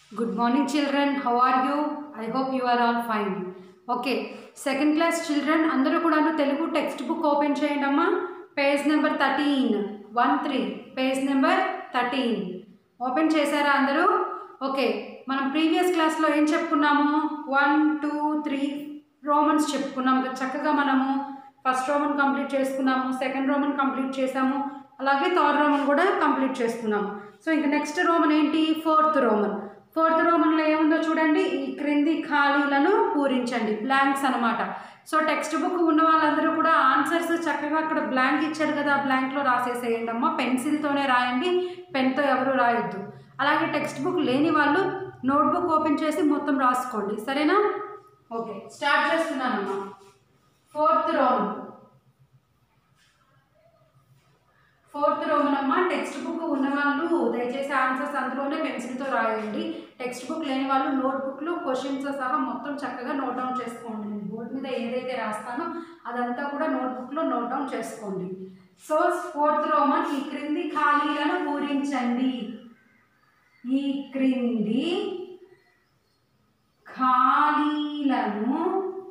Good morning children, how are you? I hope you are all fine. Okay, second class children, అందరూ కూడాను Telugu text book open చేయండి అమ్మా. Page number 13 page number 13 open చేశారా అందరూ? Okay, మనం previous క్లాస్లో ఏం చెప్పుకున్నాము? 1 2 3 రోమన్స్ చెప్పుకున్నాము. చక్కగా మనము ఫస్ట్ రోమన్ కంప్లీట్ చేసుకున్నాము, సెకండ్ రోమన్ కంప్లీట్ చేసాము, అలాగే థర్డ్ రోమన్ కూడా కంప్లీట్ చేసుకున్నాము. సో ఇంక నెక్స్ట్ రోమన్ ఏంటి? ఫోర్త్ రోమన్లో ఏముందో చూడండి. ఈ క్రింది ఖాళీలను పూరించండి, బ్లాంక్స్ అనమాట. సో టెక్స్ట్ బుక్ ఉన్న వాళ్ళందరూ కూడా ఆన్సర్స్ చక్కగా అక్కడ బ్లాంక్ ఇచ్చారు కదా, ఆ బ్లాంక్లో రాసేసేయండి అమ్మ. పెన్సిల్తోనే రాయండి, పెన్తో ఎవరు రాయొద్దు. అలాగే టెక్స్ట్ బుక్ లేని వాళ్ళు నోట్బుక్ ఓపెన్ చేసి మొత్తం రాసుకోండి, సరేనా? ఓకే, స్టార్ట్ చేస్తున్నానమ్మా. ఫోర్త్ రోమన్ అమ్మ. టెక్స్ట్ బుక్ ఉన్నవాళ్ళు దయచేసి ఆన్సర్స్ అందులోనే పెన్సిల్తో రాయండి. టెక్స్ట్ బుక్ లేని వాళ్ళు నోట్బుక్లో క్వశ్చన్స్ సహా మొత్తం చక్కగా నోట్ డౌన్ చేసుకోండి. నేను బోర్డు మీద ఏదైతే రాస్తానో అదంతా కూడా నోట్బుక్లో నోట్ డౌన్ చేసుకోండి. సో ఫోర్త్ రోమన్, ఈ క్రింది ఖాళీలను పూరించండి. ఈ క్రింది ఖాళీలను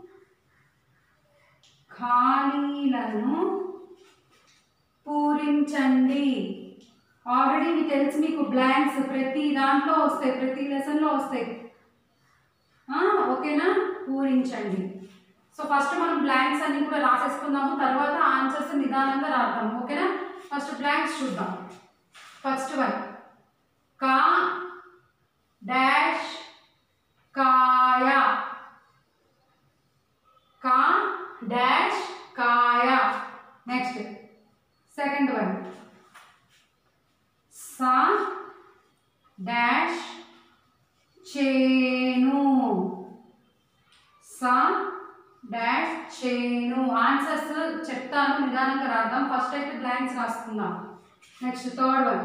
పూరించండి. ఆల్రెడీ మీకు తెలుసు, మీకు బ్లాంక్స్ ప్రతి దాంట్లో వస్తాయి, ప్రతి లెసన్లో వస్తాయి. ఓకేనా? పూరించండి. సో ఫస్ట్ మనం బ్లాంక్స్ అన్ని కూడా రాసేసుకుందాము, తర్వాత ఆన్సర్స్ నిదానంగా రాద్దాము. ఓకేనా? ఫస్ట్ బ్లాంక్స్ చూద్దాం. ఫస్ట్ వన్, కా డాష్ కాయ. కా డాష్ కాయ. నెక్స్ట్ సెకండ్ వన్, సా డాష్ చేను. సా డాష్ చేను. ఆన్సర్స్ చెప్తాను, నిదానంగా రాద్దాం. ఫస్ట్ అయితే బ్లాంక్స్ రాసుకుందాం. నెక్స్ట్ థర్డ్ వన్,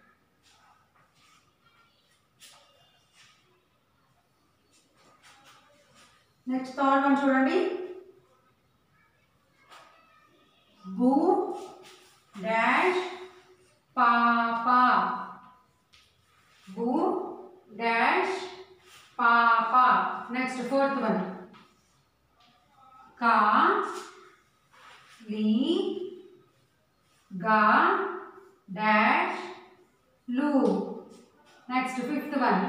చూడండి. బూ డాష్ పాప. బూ డాష్ పాప. నెక్స్ట్ ఫోర్త్ వన్, కా లీ గా డాష్ లు. నెక్స్ట్ ఫిఫ్త్ వన్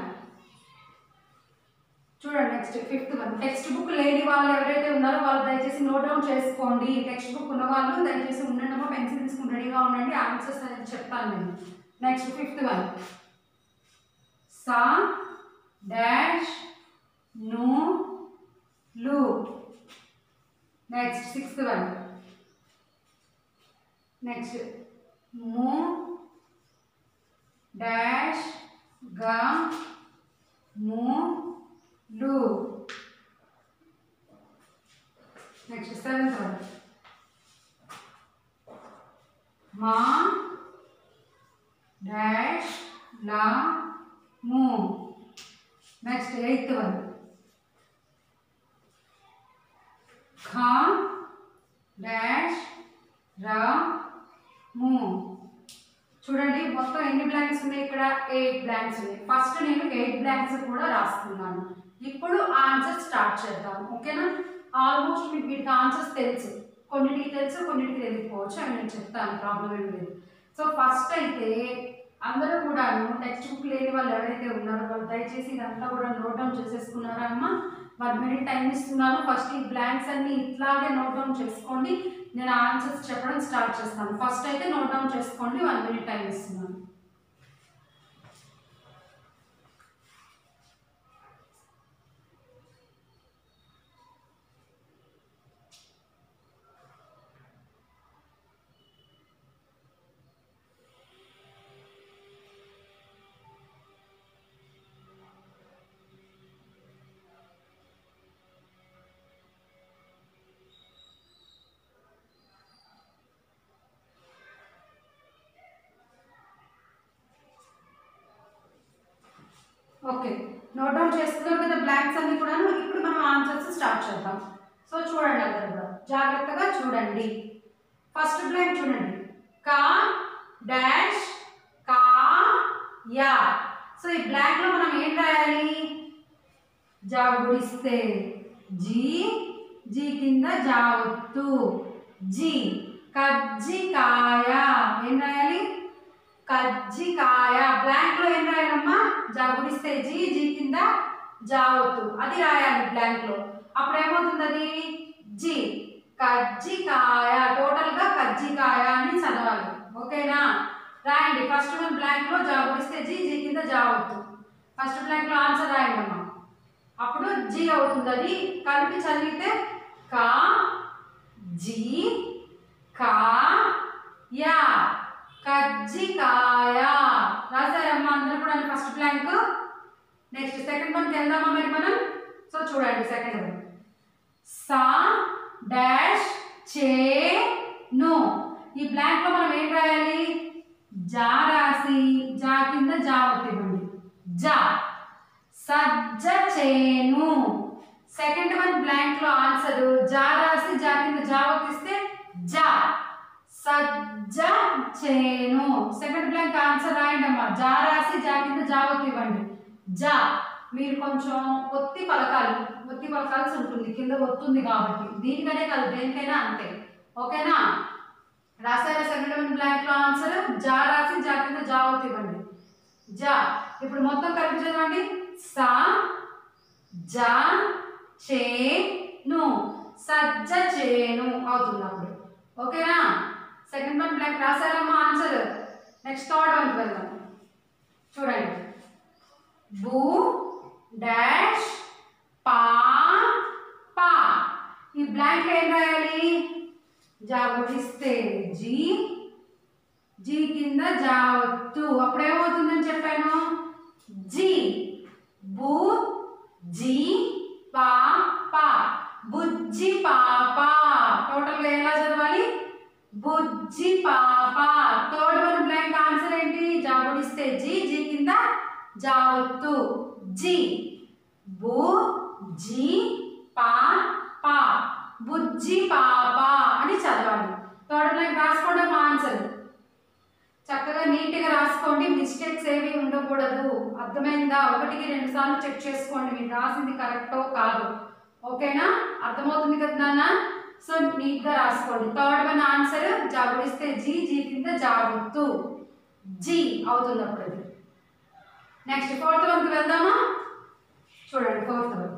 చూడండి. ఫిఫ్త్ వన్, టెక్స్ట్ బుక్ లేని వాళ్ళు ఎవరైతే ఉన్నారో వాళ్ళు దయచేసి నోట్ డౌన్ చేసుకోండి. టెక్స్ట్ బుక్ ఉన్న వాళ్ళు దయచేసి ఉండండి, పెన్సిల్ తీసుకుని రెడీగా ఉండండి. ఆన్సర్స్ అనేది చెప్తాను నేను. నెక్స్ట్ ఫిఫ్త్ వన్, సా డాష్ ను లు. నెక్స్ట్ సిక్స్త్ వన్, ము డాష్ గా ము లు. నెక్స్ట్ సెవెంత్ వన్, మా డాష్ లా ము. నెక్స్ట్ ఎయిత్ వన్, ఖా డాష్ రా ము. చూడండి మొత్తం ఎన్ని బ్లాంక్స్ ఉన్నాయి ఇక్కడ? 8 బ్లాంక్స్ ఉన్నాయి. ఫస్ట్ నేను 8 బ్లాంక్స్ కూడా రాస్తున్నాను. ఇప్పుడు ఆన్సర్ స్టార్ట్ చేద్దాం. ఓకేనా? ఆల్మోస్ట్ మీకు వీటికి ఆన్సర్స్ తెలుసు, కొన్నిటికి తెలుసు, కొన్నిటికి తెలియకపోవచ్చు, అని నేను చెప్తాను, ప్రాబ్లం ఏమి లేదు. సో ఫస్ట్ అయితే అందరూ కూడా టెక్స్ట్ బుక్ లేని వాళ్ళు ఎవరైతే ఉన్నారో వాళ్ళు దయచేసి ఇదంతా కూడా నోట్ డౌన్ చేసేసుకున్నారా అమ్మ? 1 మినిట్ టైం ఇస్తున్నాను. ఫస్ట్ ఈ బ్లాంక్స్ అన్ని ఇట్లాగే నోట్ డౌన్ చేసుకోండి. నేను ఆన్సర్స్ చెప్పడం స్టార్ట్ చేస్తాను. ఫస్ట్ అయితే నోట్ డౌన్ చేసుకోండి, 1 మినిట్ టైం ఇస్తున్నాను. ఓకే, నోట్ డౌన్ చేసుకున్నారు కదా బ్లాంక్స్ అన్ని కూడా. ఇప్పుడు మనం ఆన్సర్స్ స్టార్ట్ చేద్దాం. సో చూడండి, అందరూ కూడా జాగ్రత్తగా చూడండి. ఫస్ట్ బ్లాంక్ చూడండి, కా డాష్ కా యా. సో ఈ బ్లాంక్ లో మనం ఏం రాయాలి? జా గుడిస్తే జీ, జీ కింద జా ఒత్తు జీ. కజ్జికాయ ఏం రాయాలి? కజ్జికాయ. బ్లాంక్ లో ఏం రాయాలమ్మా? జా గుడిస్తే జీ, జీ కింద జా ఒత్తు అది రాయాలి బ్లాంక్ లో. అప్పుడు ఏమవుతుంది? అది జీ. కజ్జికాయ. టోటల్ గా కజ్జికాయ అని చదవాలి. ఓకేనా? రాయండి. ఫస్ట్ వన్ బ్లాంక్ లో జా గుడిస్తే జీ, జీ కింద జా ఒత్తు. ఫస్ట్ బ్లాంక్ లో ఆన్సర్ రాయండి అమ్మా. అప్పుడు జీ అవుతుంది. అది కలిపి చదివితే కా జీ కా యా కజ్జికాయ. రాసారమ్మా అందరూ కూడా ఫస్ట్ బ్లాంక్. నెక్స్ట్ సెకండ్ వన్కి వెళ్దామా మరి మనం? సో చూడండి సెకండ్ వన్. సా డాష్ చే ను. ఈ బ్లాంక్ లో మనం ఏం రాయాలి? జా రాసి జా కింద జా ఒత్తివ్వండి జా. సజ్జ చేను. సెకండ్ వన్ బ్లాంక్ లో ఆన్సర్ జా రాసి జా కింద జా ఒత్తిస్తే జా. సజ్జ చేను. సెకండ్ బ్లాంక్ ఆన్సర్ రాయండి అమ్మా. జా రాసి జా కింద జా ఒత్తివ్వండి జా. మీరు కొంచెం ఒత్తి పలకాల్సి ఉంటుంది, కింద ఒత్తుంది కాబట్టి. దీనికనే కాదు దేనికైనా అంతే. ఓకేనా? రాసారా సెకండ్ వన్ బ్లాంక్ లో ఆన్సర్? జా రాసి జా కింద జా ఒత్తివ్వండి జా. ఇప్పుడు మొత్తం కలిపి చదవండి. సా జా చేను. సజ్జ చేను అవుతుంది అప్పుడు. ఓకేనా? సెకండ్ వన్ బ్లాంక్ రాసారమ్మా ఆన్సర్. నెక్స్ట్ థర్డ్ వన్ వెళ్దాం. చూడండి. బు డాష్ పా పా. ఈ బ్లాంక్ ఏం రాయాలి? జా గుడిస్తే జీ, జీ కింద జా ఒత్తు. అప్పుడు ఏమవుతుందని చెప్పాను? జీ. బు జీ పా పా. బుజ్జి పాప. టోటల్ గా ఎలా చదవాలి? బుజ్జి పాప. థర్డ్ వన్ బ్లాంక్ ఆన్సర్ ఏంటి? జా గుడిస్తే జీ, జీ కింద జా ఒత్తు జీ. బు జీ పా పా. బుజ్జి పాప అని చదవాలి. థర్డ్ బ్లాంక్ రాసుకోవడం ఆన్సర్. చక్కగా నీట్గా రాసుకోండి. మిస్టేక్స్ ఏవి ఉండకూడదు. అర్థమైందా? ఒకటికి 2 సార్లు చెక్ చేసుకోండి మీరు రాసింది కరెక్టో కాదు. ఓకేనా? అర్థమవుతుంది కదా నాన్న? సో నీట్గా రాసుకోండి. థర్డ్ వన్ ఆన్సర్ జా గుడిస్తే జీ, జీ కింద జా ఒత్తు జీ అవుతుంది అప్పుడు అది. నెక్స్ట్ ఫోర్త్ వన్కి వెళ్దామా? చూడండి ఫోర్త్ వన్.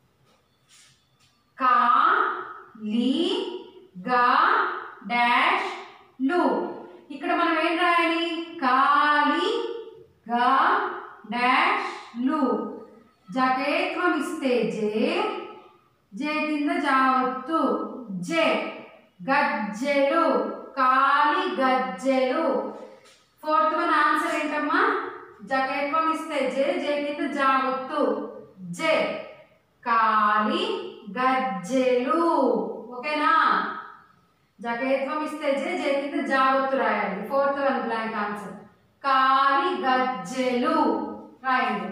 కా లీ గా డాష్ లు. ఇక్కడ మనం ఏం రాయాలి? కాలి గా డాష్ లు. జకేత్వం ఇస్తే జే, జే కింద జా ఒత్తు జే. గజ్జెలు. కాలి గజ్జెలు. ఫోర్త్ వన్ ఆన్సర్ ఏంటమ్మా? జకేత్వం ఇస్తే జే, జే కింద జా ఒత్తు జే. కాలి గజ్జెలు. ఓకేనా? జకేత్వం ఇస్తే జే, జే కింద జా ఒత్తు రాయాలి. Fourth one blank answer. కాలి గజ్జెలు రాయండి.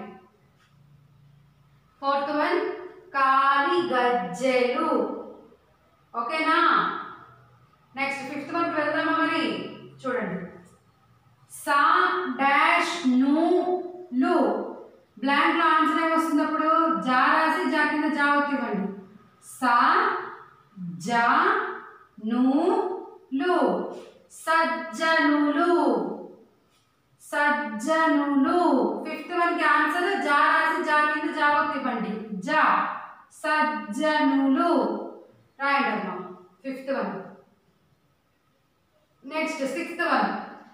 ఫోర్త్ వన్ కాలి గజ్జెలు. ఓకేనా? నెక్స్ట్ ఫిఫ్త్ వన్కి వెళ్దామా మరి? చూడండి. సా డాష్ ను లు. బ్లాంక్ లో ఆన్సర్ ఏమొస్తుంది అప్పుడు? జా రాసి జా కింద జా ఒత్తివ్వండి. సా జా ను లు. సజ్జనులు. సజ్జనులు. ఫిఫ్త్ వన్ కి ఆన్సర్ జా రాసి జా కింద జా ఒత్తివ్వండి జా. సజ్జనులు రాయండి అమ్మా. Fifth one. Next sixth one.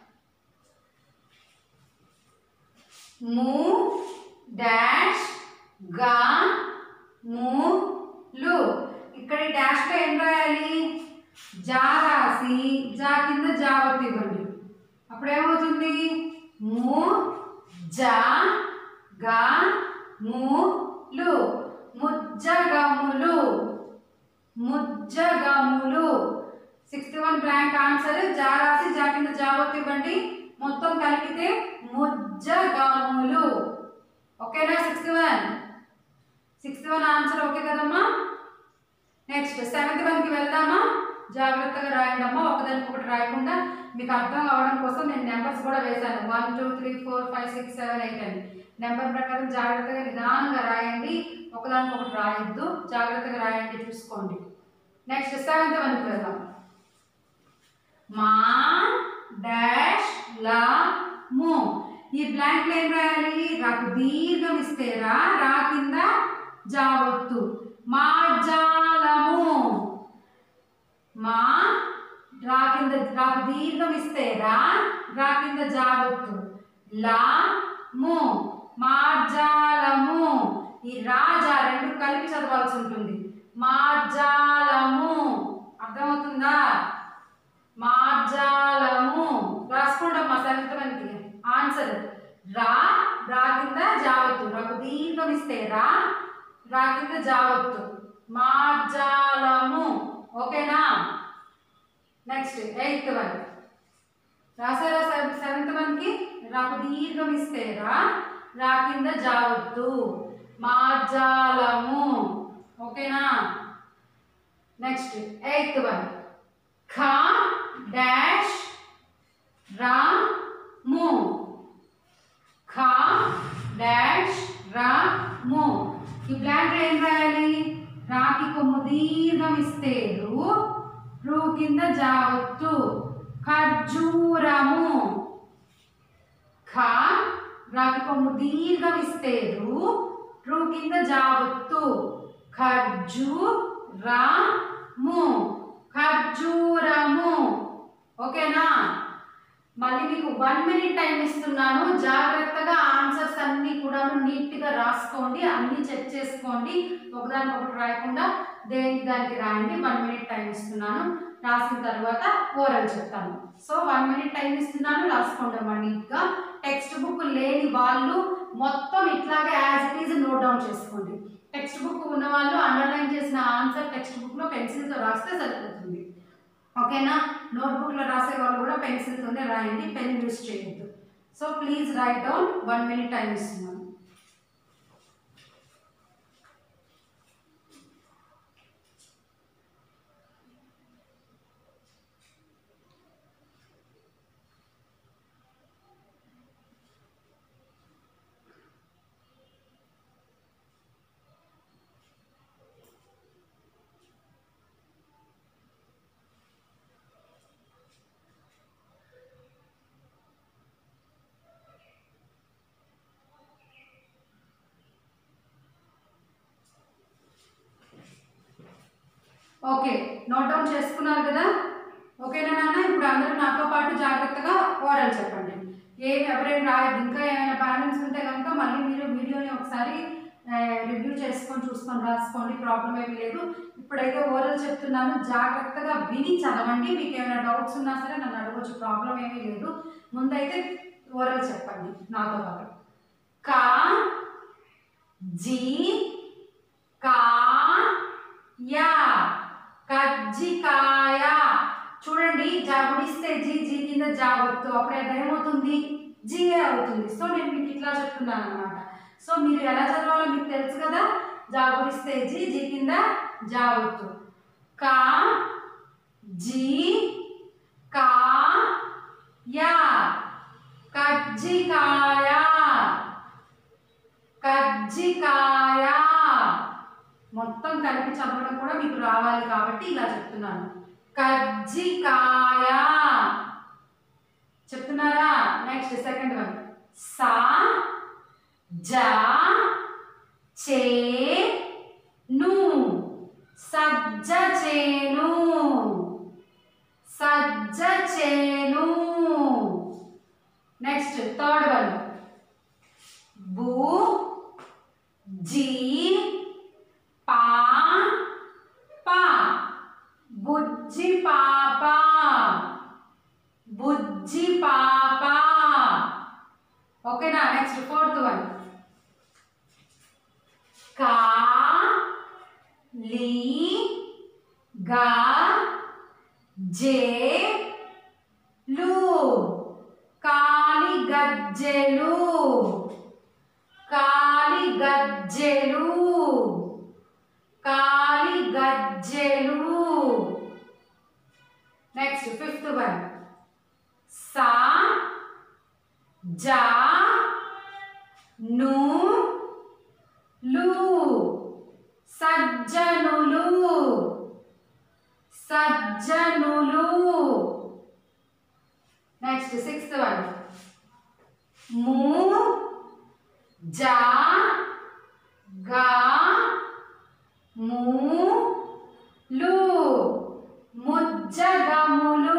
ము డాష్ గా ము లు. ఇక్కడ డాష్ లో ఏం రాయాలి? జా రాసి జా కింద జా ఒత్తివ్వండి. అప్పుడు ఏమవుతుంది? ము జా గా ము లు. ముజ్జగములు. ముజ్జగములు. సిక్స్త్ వన్ బ్లాంక్ ఆన్సర్ జా రాసి జా కింద జా ఒత్తివ్వండి. మొత్తం కలిపితే ముజ్జగములు. ఓకేనా? సిక్స్త్ వన్ ఆన్సర్ ఓకే కదమ్మా? నెక్స్ట్ సెవెంత్ వన్కి వెళ్దామా? జాగ్రత్తగా రాయండి అమ్మా, ఒకదానికొకటి రాయకుండా మీకు అర్థం కావడం కోసం నేను నెంబర్స్ కూడా వేశాను. 1 2 3 4 5 6 7 8 అని నెంబర్ ప్రకారం జాగ్రత్తగా నిదానంగా రాయండి, ఒకదానికొకటి రాయొద్దు, జాగ్రత్తగా రాయండి, చూసుకోండి. నెక్స్ట్ 7th వన్కి వెళ్దాం. మా డాష్ లా ము. ఈ బ్లాంక్ ఏం రాయాలి? రాకు దీర్ఘం ఇస్తే రా, రా కింద జావత్తు. మార్జాలము. మా రా కింద రాకు దీర్ఘం ఇస్తే రా, రా కింద జావత్తు. లా ము మార్జాలము. ఈ రాజా రెండు కలిపి చదవాల్సి ఉంటుంది. మార్జాలము. అర్థమవుతుందా? మార్జాలము రాసుకోండి మా 7th వన్కి ఆన్సర్. రా, రా కింద జావత్తు. రాకు దీర్ఘం ఇస్తే రా, రా కింద జావత్తు. మార్జాలము. ఓకేనా? Next 8th one రాసారా? 7th వన్కి రాకు దీర్ఘం ఇస్తే రా, రా కింద జావత్తు. మార్జాలము. ఓకేనా? నెక్స్ట్ 8th వన్ ఖా డాష్ రా ము. ఖా డాష్ రా ము. ఈ బ్లాంక్ ఏం రాయాలి? రాకి కొమ్ము దీర్ఘం ఇస్తే రు, రు కింద జావత్తు. ఖర్జూరము. ఖా రాకి కొమ్ము దీర్ఘం ఇస్తే రు, రు కింద జావత్తు. ఖర్జూరము. ఖర్జూరము. ఓకేనా? మళ్ళీ మీకు 1 minute టైం ఇస్తున్నాను, జాగ్రత్తగా ఆన్సర్స్ అన్నీ కూడా నీట్గా రాసుకోండి, అన్నీ చెక్ చేసుకోండి, ఒకదానికొకటి రాయకుండా దేనికి దానికి రాయండి. 1 minute టైం ఇస్తున్నాను, రాసిన తర్వాత ఓరల్ చెప్తాను. సో 1 minute టైం ఇస్తున్నాను, రాసుకోండి అమ్మా నీట్గా. టెక్స్ట్ బుక్ లేని వాళ్ళు మొత్తం ఇట్లాగే as it is note down చేసుకోండి. టెక్స్ట్ బుక్ ఉన్న వాళ్ళు అండర్లైన్ చేసిన ఆన్సర్ టెక్స్ట్ బుక్లో పెన్సిల్తో రాస్తే సరిపోతుంది. ఓకేనా? నోట్బుక్లో రాసే వాళ్ళు కూడా పెన్సిల్తోనే రాయండి, పెన్ యూజ్ చేయొద్దు. So please write down. 1 minute time ఇస్తున్నాను. ఓకే, నోట్ డౌన్ చేసుకున్నారు కదా? ఓకేనా నాన్న? ఇప్పుడు అందరూ నాతో పాటు జాగ్రత్తగా ఓరల్ చెప్పండి. ఎవరైనా రాయద్దు. ఇంకా ఏమైనా బ్యాలెన్స్ ఉంటే కనుక మళ్ళీ మీరు వీడియోని ఒకసారి రివ్యూ చేసుకొని చూసుకొని రాసుకోండి, ప్రాబ్లం ఏమీ లేదు. ఇప్పుడైతే ఓరల్ చెప్తున్నాను, జాగ్రత్తగా విని చదవండి. మీకు ఏమైనా డౌట్స్ ఉన్నా సరే నన్ను అడగవచ్చు, ప్రాబ్లం ఏమీ లేదు. ముందైతే ఓరల్ చెప్పండి నాతో పాటు. కా జీ కా యా. కజ్జికాయ. చూడండి, జాగుడిస్తే జీ, జీ కింద జావత్తు. అప్పుడు అది ఏమవుతుంది? జీఏ అవుతుంది. సో నేను మీకు ఇట్లా చెప్తున్నాను అనమాట. సో మీరు ఎలా చదవాలో మీకు తెలుసు కదా. జాగుడిస్తే జీ, జీ కింద జావత్తు. కా జీ కా యా. కజ్జికాయ. కజ్జికాయ. మొత్తం కలిపి చదవడం కూడా మీకు రావాలి కాబట్టి ఇలా చెప్తున్నాను. కజ్జికాయ. చెప్తున్నారా? Next 2nd one. సా జా చే ను. సజ్జ చేను. సజ్జ చేను. Next 3rd one. బు జీ పా పా. బుజ్జి పాప. బుజ్జి పాప. ఓకేనా? Next 4th one. కా లీ గా జే లు. కాలి గజ్జెలు. కాలి గజ్జెలు. కాలి గజ్జెలు. వన్ సా జా ను లు సజ్జనులు సజ్జనులు. నెక్స్ట్ సిక్స్త్ వన్ ము జా గా ము లు ముజ్జగములు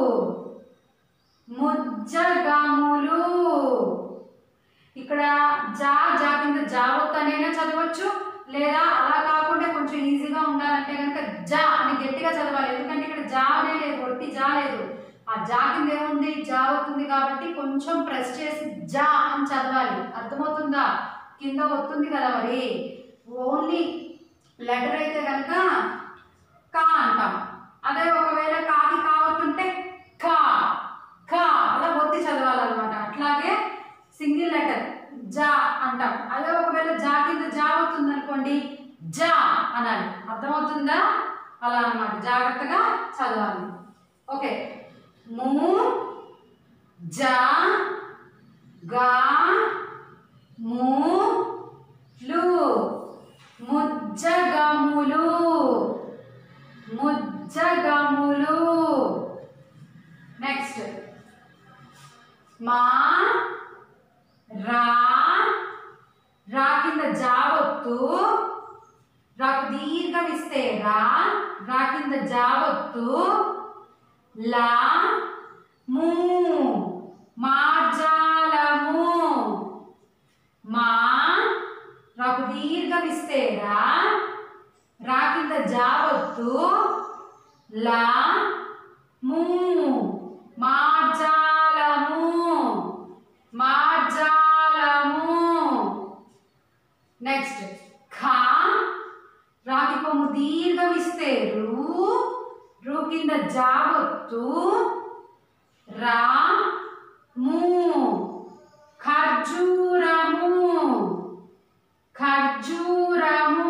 ముజ్జగములు. ఇక్కడ జా జా కింద జావత్తనైనా చదవచ్చు, లేదా అలా కాకుండా కొంచెం ఈజీగా ఉండాలంటే కనుక జా అని గట్టిగా చదవాలి. ఎందుకంటే ఇక్కడ జానే లేదు, ఒట్టి జా లేదు. ఆ జా కింద ఏముంది, జా అవుతుంది కాబట్టి కొంచెం ప్రెస్ చేసి జా అని చదవాలి. అర్థమవుతుందా? కింద వస్తుంది కదా, మరి ఓన్లీ లెటర్ అయితే కనుక కా అంటాం. అదే ఒకవేళ కాకి కావతుంటే కా కా అలా ఒత్తి చదవాలన్నమాట. అట్లాగే సింగిల్ లెటర్ జా అంటాం. అదే ఒకవేళ జా కింద జా అవుతుంది అనుకోండి, జా అనాలి. అర్థమవుతుందా? అలా అన్నమాట, జాగ్రత్తగా చదవాలి. ఓకే, ము జా గా ము లు ముజ్జగములు ముజ్జగములు. నెక్స్ట్ మా రా రా కింద జావత్తు, రాకు దీర్ఘం ఇస్తే రా, రా కింద జావత్తు లా ము మార్జాలము. మా రాకు దీర్ఘం ఇస్తే రా, రా కింద జావత్తు లా ము మార్జాలము మార్జాలము. నెక్స్ట్ ఖా రాకి కొమ్ము దీర్ఘం ఇస్తే రు, రు కింద జావత్తు రా ము ఖర్జూరము ఖర్జూరము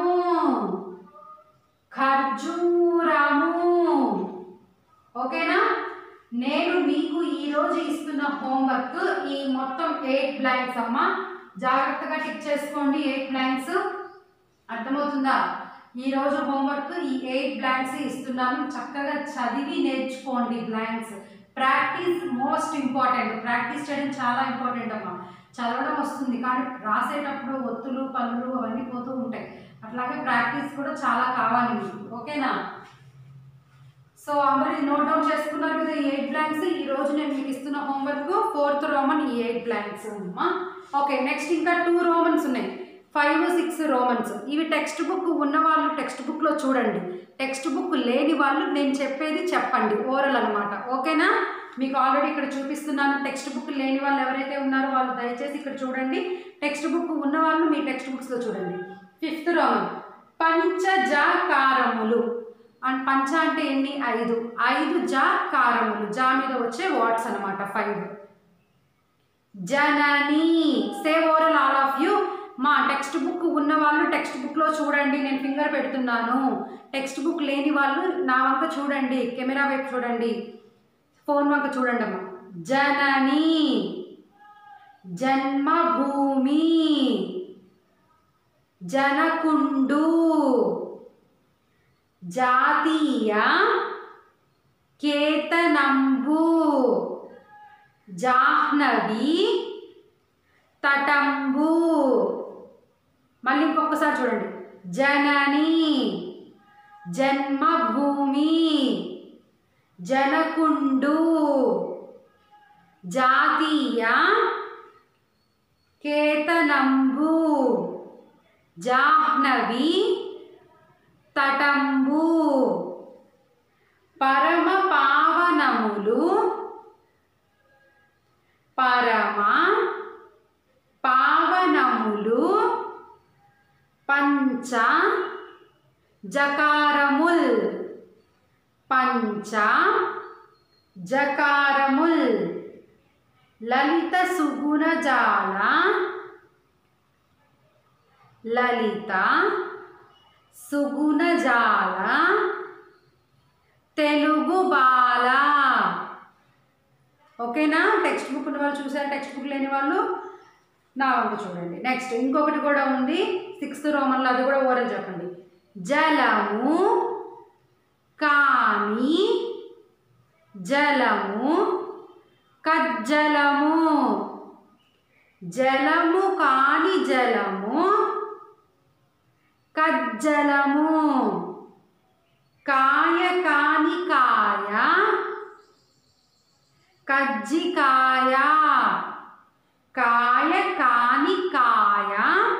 ఖర్జూరము. ఓకేనా? నేను మీకు ఈరోజు ఇస్తున్న హోంవర్క్ ఈ మొత్తం 8 బ్లాంక్స్ అమ్మా. జాగ్రత్తగా టిక్ చేసుకోండి 8 బ్లాంక్స్. అర్థమవుతుందా? ఈరోజు హోంవర్క్ ఈ 8 బ్లాంక్స్ ఇస్తున్నాను. చక్కగా చదివి నేర్చుకోండి blanks. Practice most important. Practice చేయడం చాలా ఇంపార్టెంట్ అమ్మా. చదవడం వస్తుంది కానీ రాసేటప్పుడు ఒత్తులు పనులు అవన్నీ పోతూ ఉంటాయి. అట్లాగే ప్రాక్టీస్ కూడా చాలా కావాలి మీకు. ఓకేనా? సో అందరూ నోట్ డౌన్ చేసుకున్నారు కదా ఈ 8 బ్లాంక్స్. ఈరోజు నేను మీకు ఇస్తున్న హోంవర్క్ 4th రోమన్ ఈ 8 బ్లాంక్స్ అమ్మా. ఓకే, నెక్స్ట్ ఇంకా 2 రోమన్స్ ఉన్నాయి, 5, 6 రోమన్స్. ఇవి టెక్స్ట్ బుక్ ఉన్నవాళ్ళు టెక్స్ట్ బుక్లో చూడండి, టెక్స్ట్ బుక్ లేని వాళ్ళు నేను చెప్పేది చెప్పండి, ఓరల్ అనమాట. ఓకేనా? మీకు ఆల్రెడీ ఇక్కడ చూపిస్తున్నాను. టెక్స్ట్ బుక్ లేని వాళ్ళు ఎవరైతే ఉన్నారో వాళ్ళు దయచేసి ఇక్కడ చూడండి. టెక్స్ట్ బుక్ ఉన్న వాళ్ళు మీ టెక్స్ట్ బుక్స్లో చూడండి. 5th Roman పంచజాకారములు. అండ్ పంచ అంటే ఎన్ని? 5. 5 జాకారములు, జా మీద వచ్చే వర్డ్స్ అనమాట 5. జనని. Say oral all of you. మా టెక్స్ట్ బుక్ ఉన్న వాళ్ళు టెక్స్ట్ బుక్లో చూడండి, నేను ఫింగర్ పెడుతున్నాను. టెక్స్ట్ బుక్ లేని వాళ్ళు నా వంక చూడండి, కెమెరా వైపు చూడండి, ఫోన్ వంక చూడండి అమ్మా. జనని జన్మభూమి జనకుండు జాతీయ కేతనంబు జాహ్నవి తటంబు. మళ్ళీ ఇంకొకసారి చూడండి. జనని జన్మభూమి జనకుండు జాతీయ కేతనంబు జాహ్నవి తటంబు. పరమ పావనములు పరమ పావనములు పంచ జకారముల్ పంచ జకారముల్. లలిత సుగుణజాల లలిత సుగుణజాల తెలుగు బాల ఓకేనా? టెక్స్ట్ బుక్ ఉన్న వాళ్ళు చూసారు, టెక్స్ట్ బుక్ లేని వాళ్ళు నా వంక చూడండి. నెక్స్ట్ ఇంకొకటి కూడా ఉంది 6th రోమన్లో, అది కూడా ఓరల్ చెప్పండి. జలము కాని జలము కజ్జలము. జలము కాని జలము కజ్జలము. కాయ కాని కాయ కజ్జికాయ. కాయ కాని కాయ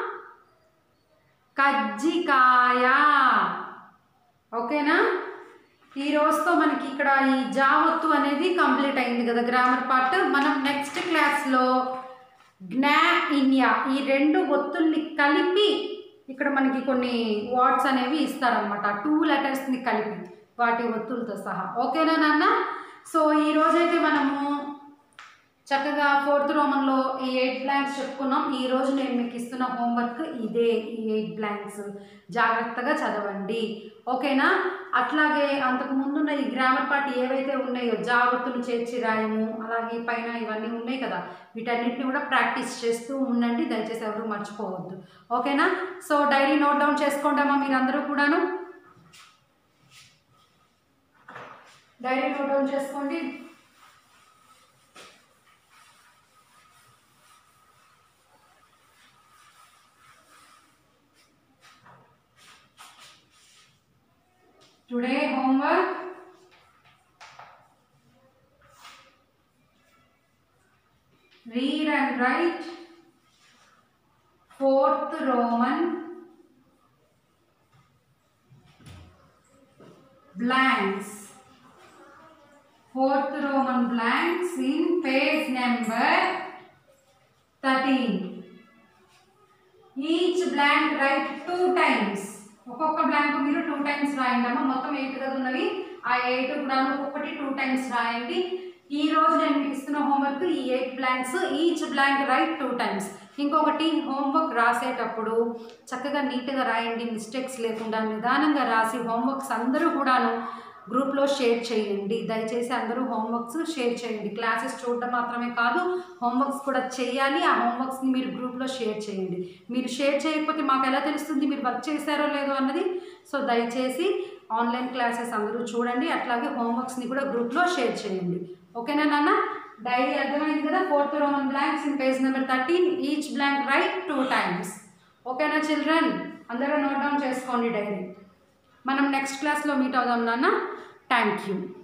కజ్జికాయ. ఓకేనా? ఈ రోజుతో మనకి ఇక్కడ ఈ జావత్తు అనేది కంప్లీట్ అయింది కదా గ్రామర్ పార్ట్. మనం నెక్స్ట్ క్లాస్లో జ్ఞా ఇన్యా ఈ 2 ఒత్తుల్ని కలిపి ఇక్కడ మనకి కొన్ని వర్డ్స్ అనేవి ఇస్తారనమాట. 2 లెటర్స్ని కలిపి వాటి ఒత్తులతో సహా. ఓకేనా నాన్న? సో ఈరోజైతే మనము చక్కగా 4th రోమన్లో ఈ 8 బ్లాంక్స్ చెప్పుకున్నాం. ఈరోజు నేను మీకు ఇస్తున్న హోంవర్క్ ఇదే, ఈ 8 బ్లాంక్స్ జాగ్రత్తగా చదవండి. ఓకేనా? అట్లాగే అంతకు ముందున్న ఈ గ్రామర్ పార్ట్ ఏవైతే ఉన్నాయో జాగ్రత్తలు చేర్చి రాయము, అలాగే పైన ఇవన్నీ ఉన్నాయి కదా, వీటన్నిటిని కూడా ప్రాక్టీస్ చేస్తూ ఉండండి. దయచేసి ఎవరు మర్చిపోవద్దు. ఓకేనా? సో డైరీ నోట్ డౌన్ చేసుకోండమ్మా మీరందరూ కూడాను. డైరీ నోట్ డౌన్ చేసుకోండి. Today homework, read and write 4th Roman blanks. 4th Roman blanks in page number 13. Each blank write 2 times. ఒక్కొక్క బ్లాంక్ మీరు 2 టైమ్స్ రాయండి అమ్మ. మొత్తం 8 కదా ఉన్నవి, ఆ 8 కూడా ఒక్కొక్కటి 2 టైమ్స్ రాయండి. ఈ రోజు నేను మీకు ఇస్తున్న హోంవర్క్ ఈ 8 blanks, each blank write 2 times. ఇంకొకటి హోంవర్క్ రాసేటప్పుడు చక్కగా నీట్గా రాయండి, మిస్టేక్స్ లేకుండా నిదానంగా రాసి హోంవర్క్స్ అందరూ కూడాను గ్రూప్లో షేర్ చేయండి. దయచేసి అందరూ హోంవర్క్స్ షేర్ చేయండి. క్లాసెస్ చూడటం మాత్రమే కాదు, హోంవర్క్స్ కూడా చేయాలి. ఆ హోంవర్క్స్ని మీరు గ్రూప్లో షేర్ చేయండి. మీరు షేర్ చేయకపోతే మాకు ఎలా తెలుస్తుంది మీరు వర్క్ చేశారో లేదో అన్నది? సో దయచేసి ఆన్లైన్ క్లాసెస్ అందరూ చూడండి, అట్లాగే హోంవర్క్స్ని కూడా గ్రూప్లో షేర్ చేయండి. ఓకేనా నాన్న? డైరీ అర్థమైంది కదా? 4th Roman blanks in page number 13. Each blank write 2 times. ఓకేనా చిల్డ్రన్? అందరూ నోట్ డౌన్ చేసుకోండి డైరీ. మనం నెక్స్ట్ క్లాస్లో మీట్ అవుదాం నాన్న. Thank you.